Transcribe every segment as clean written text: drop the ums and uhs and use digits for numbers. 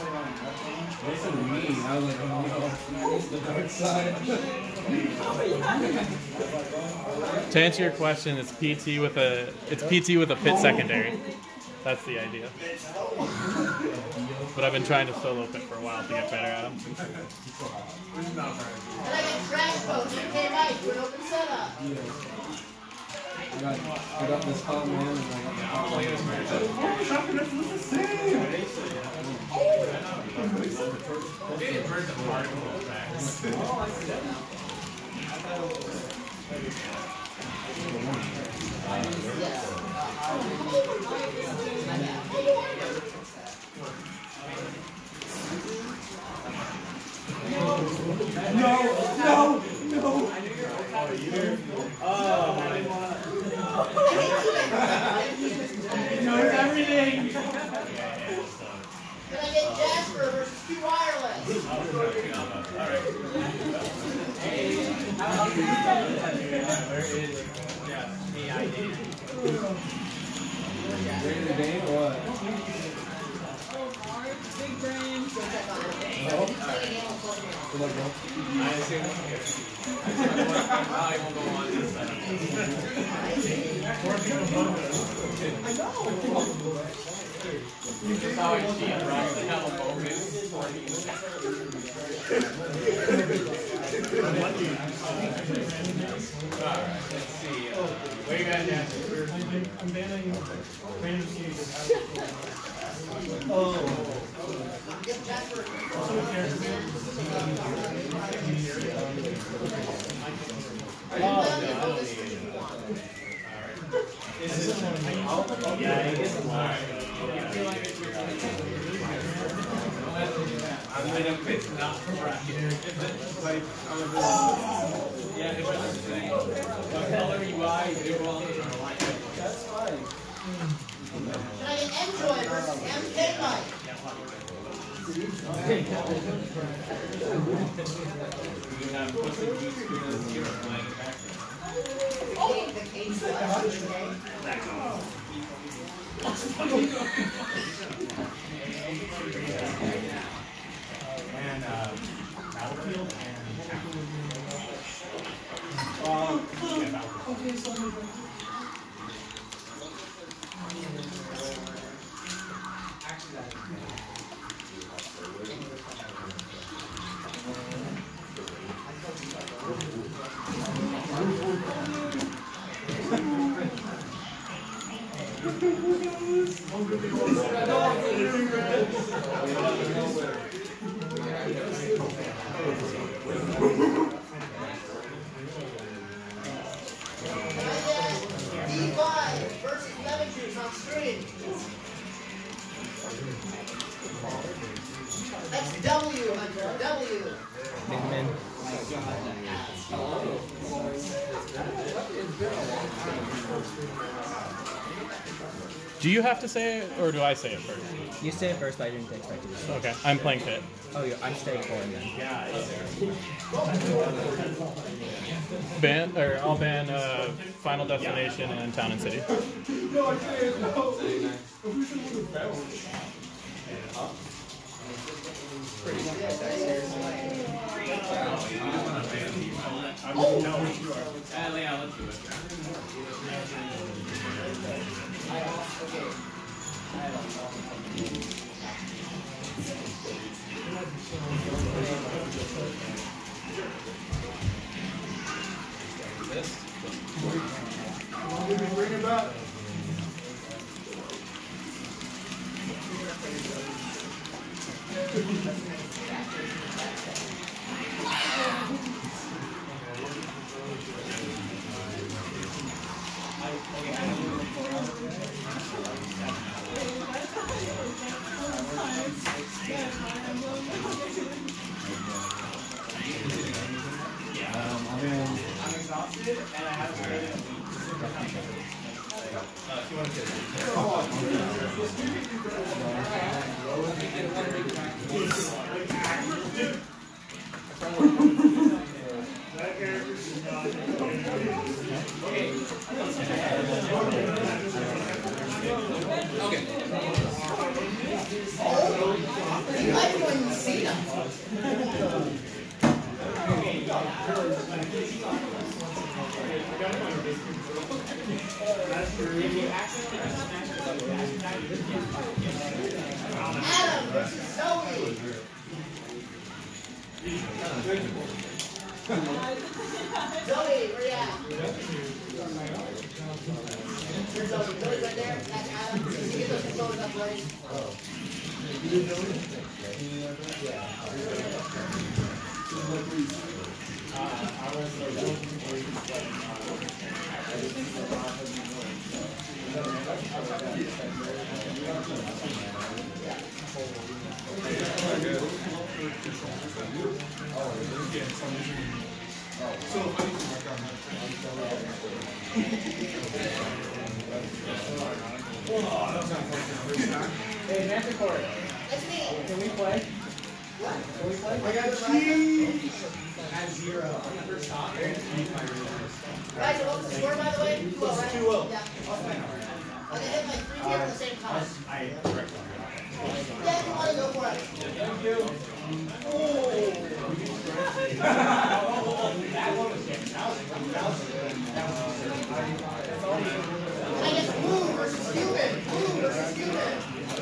Listen to me. I was like, oh no, the dark side. To answer your question, it's PT with a pit secondary. That's the idea. But I've been trying to solo pit for a while to get better at them. And I get trash coach. You came out. You an open setup. I got this hot man and I got the hot man. This is the same. No. He knows everything. Can I get Jasper versus Q Wireless? Ready to game or what? Big brain. Go check on it. Good luck, bro. I know. This is how I see it, right? The hell of focus. Alright, let's see. What you guys have? I'm banning random seeds. Get Jasper. It's not bracket. Like, yeah, it's what I'm saying. What color UI, they're all like. That's fine. Can I get Enjoy versus MK Mike? Oh, the case. And Battlefield and Okay, so D5 versus Lemon Juice on screen. That's W, Hunter. W. Do you have to say it, or do I say it first? You say it first, but I didn't expect you to say it. Okay, I'm playing pit. Oh, yeah, I'm staying for him then. I'll ban Final Destination and Town and City. Bring it back. I'm exhausted and I have to Adam versus Zoe. Zoe, where you at? There's Zoe. Zoe's right there. That's Adam. You get those controllers up, buddy. Hey, Manticore, That's me. can we play? What? Can we play? I got the key. At 0. Guys, what was the score, by the way? 2-0, right? 2-0. Yeah. I can hit like 3 people at the same time. Yeah, if you want to go for it. Thank you. And I guess blue versus human. Blue versus human.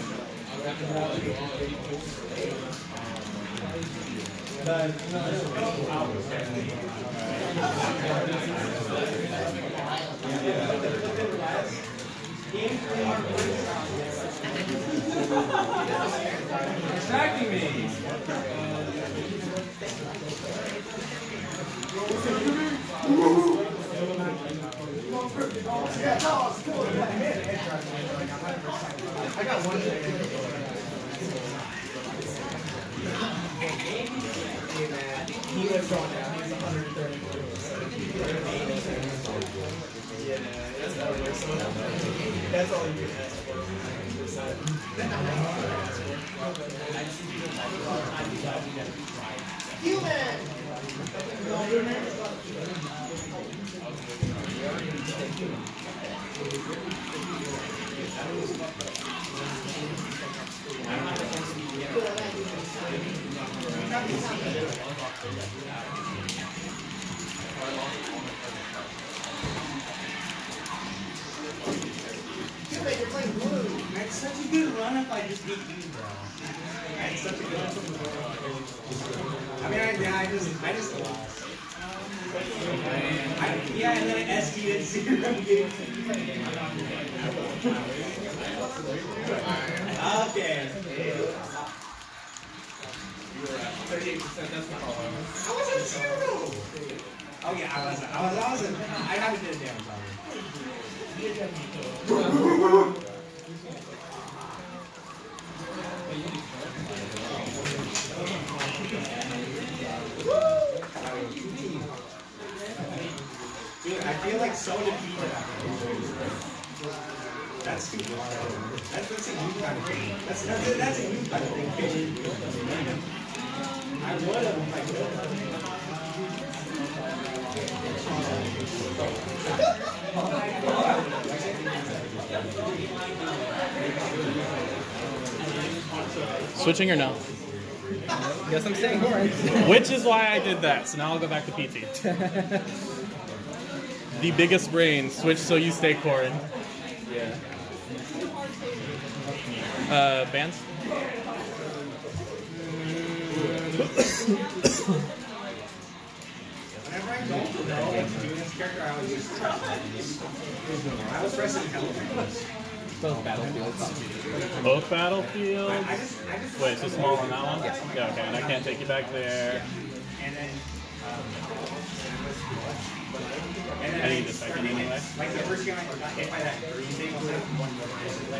Distracting me. I got one. He was going down. He's 130. Yeah, that's all you can ask for. Human. Human, you're playing blue. That's such a good run if I just beat you, bro. That's such a good run. I mean, I just lost. Yeah, and then I SD'd 0 games. Okay. 38%, that's not all. I was at 0. Oh yeah, I haven't did a damn time. Dude, I feel like so defeated. That's too hard. That's a you kind of thing. That's a you kind of thing. I would have if I could. Switching or no? Guess I'm staying orange. Which is why I did that. So now I'll go back to PT. The biggest brain. Switch so you stay Corin. Yeah. Bands? Whenever I don't know what to do in this character, I always just trust it. I was pressing elements. Both battlefields. Both battlefields? I just Wait, so small on that one? Yes. Yeah, okay, and I can't take you back there. and then I need a second anyway. like the first game I got hit by that green thing was like one more.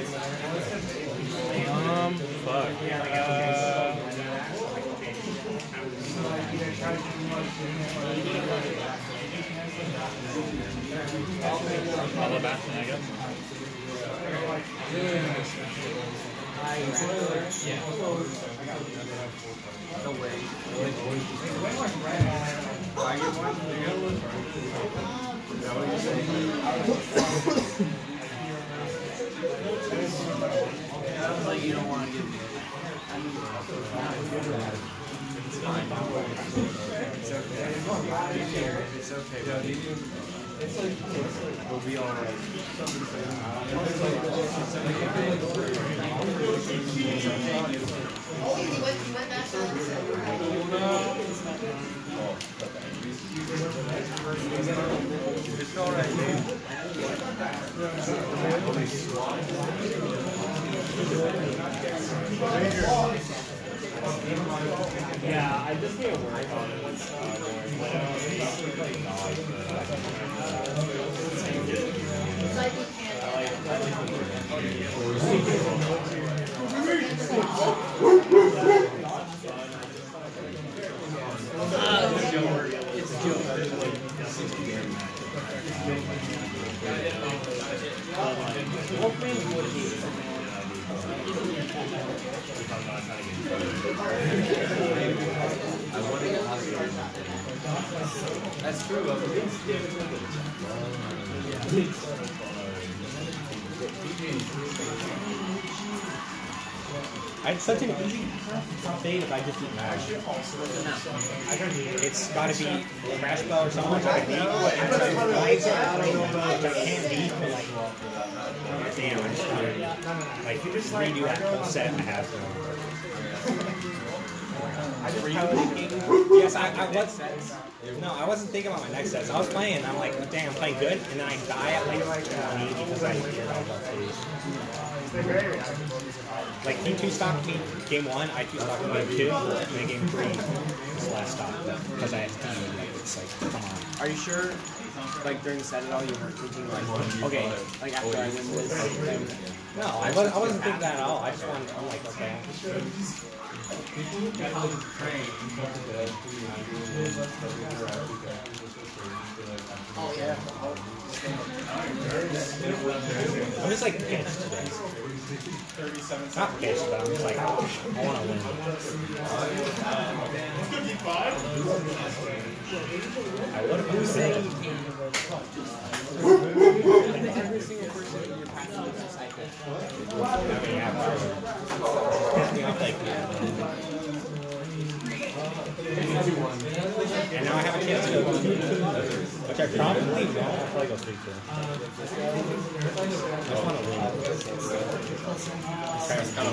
Fuck. Yeah, like I'll go back, I guess. No way. you don't want to give me It's okay, buddy. We'll be alright. Oh, you went back to It's alright, dude. Yeah, I just need to work on it. It's like we That's true. It's such an easy fade if I just eat mash. It's got to be Crash Bell or something. I can't beat, but like, damn, I just gotta redo that whole set I have. Yes, I was. No, I wasn't thinking about my next sets. I was playing, and I'm like, damn, I'm playing good, and then I die at like 20 because I hear all about phase. Like team 2 stopped me game 1, I 2 stopped game 2, and then game 3 was the last stop because I had team. Like, it's like, come on. Are you sure, like during the set at all, you weren't thinking like, okay, like after I win this, then... No, I wasn't thinking that at all. I just wanted, I'm like, okay. Oh, yeah. I'm just like pissed today. Not pissed, but I'm just like, I want to win. I would have been saying. Every single person in your pack is a cycle. Pissed me off like and now I have a chance to go 1, which I probably won't. I'll probably go 3-2. I just want to win. It's kind of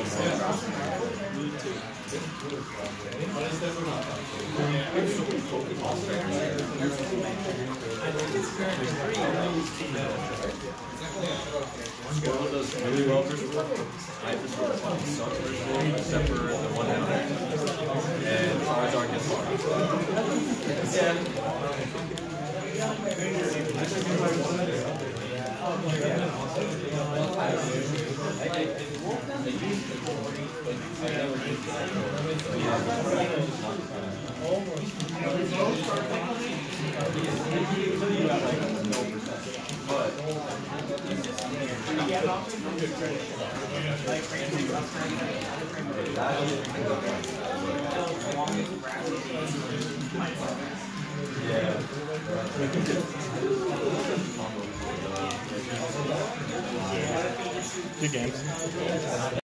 One of those really well versus I just sucks except for the one down and Charizard gets far. Good games.